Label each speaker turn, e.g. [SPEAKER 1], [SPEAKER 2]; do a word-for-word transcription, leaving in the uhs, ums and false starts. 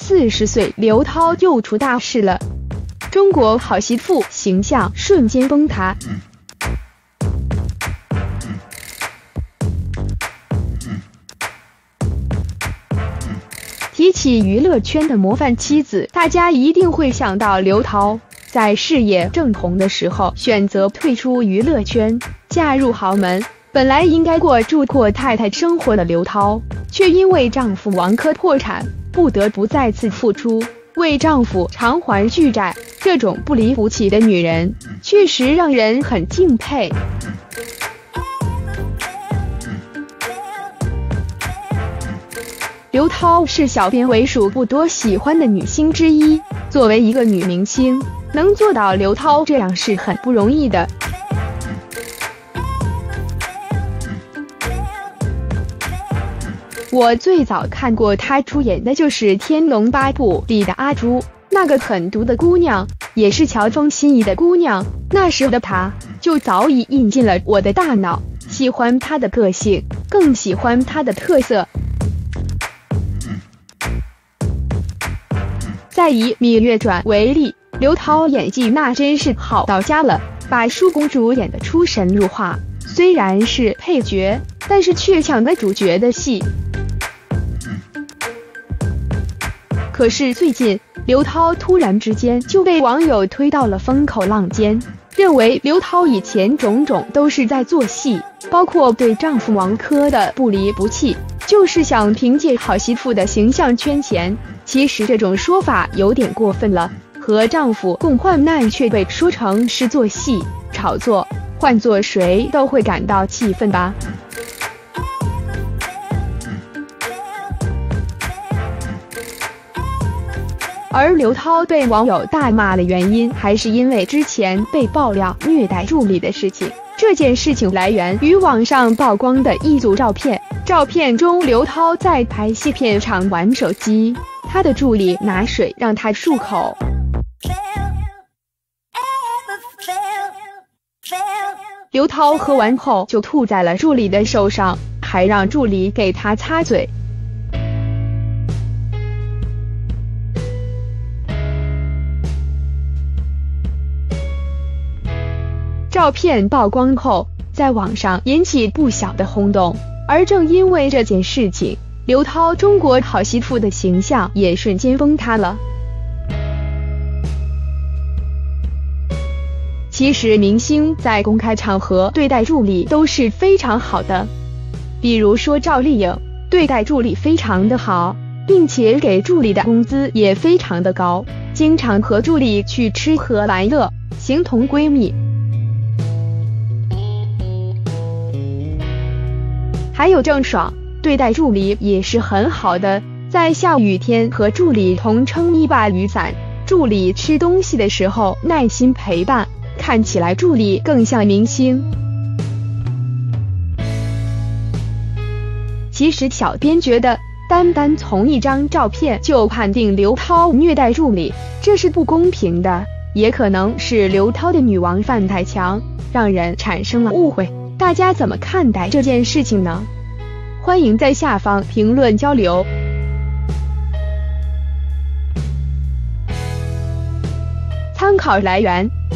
[SPEAKER 1] 四十岁刘涛又出大事了，中国好媳妇形象瞬间崩塌。提起娱乐圈的模范妻子，大家一定会想到刘涛。在事业正红的时候，选择退出娱乐圈，嫁入豪门。本来应该过住阔太太生活的刘涛，却因为丈夫王珂破产，不得不再次复出，为丈夫偿还巨债。这种不离不弃的女人，确实让人很敬佩。刘涛是小编为数不多喜欢的女星之一，作为一个女明星，能做到刘涛这样是很不容易的。我最早看过她出演的就是《天龙八部》里的阿朱，那个狠毒的姑娘，也是乔峰心仪的姑娘。那时的她就早已印进了我的大脑，喜欢她的个性，更喜欢她的特色。再以《芈月传》为例，刘涛演技那真是好到家了，把舒公主演得出神入化。虽然是配角，但是却抢了主角的戏。可是最近，刘涛突然之间就被网友推到了风口浪尖，认为刘涛以前种种都是在做戏，包括对丈夫王珂的不离不弃，就是想凭借好媳妇的形象圈钱。其实这种说法有点过分了，和丈夫共患难却被说成是做戏炒作，换做谁都会感到气愤吧。而刘涛被网友大骂的原因，还是因为之前被爆料虐待助理的事情。这件事情来源于网上曝光的一组照片，照片中刘涛在拍戏片场玩手机，她的助理拿水让她漱口。刘涛喝完后就吐在了助理的手上，还让助理给她擦嘴。照片曝光后，在网上引起不小的轰动，而正因为这件事情，刘涛中国好媳妇的形象也瞬间崩塌了。其实明星在公开场合对待助理都是非常好的，比如说赵丽颖对待助理非常的好，并且给助理的工资也非常的高，经常和助理去吃喝玩乐，形同闺蜜。还有郑爽对待助理也是很好的，在下雨天和助理同撑一把雨伞，助理吃东西的时候耐心陪伴，看起来助理更像明星。其实小编觉得，单单从一张照片就判定刘涛虐待助理，这是不公平的，也可能是刘涛的女王范太强，让人产生了误会。大家怎么看待这件事情呢？欢迎在下方评论交流。参考来源：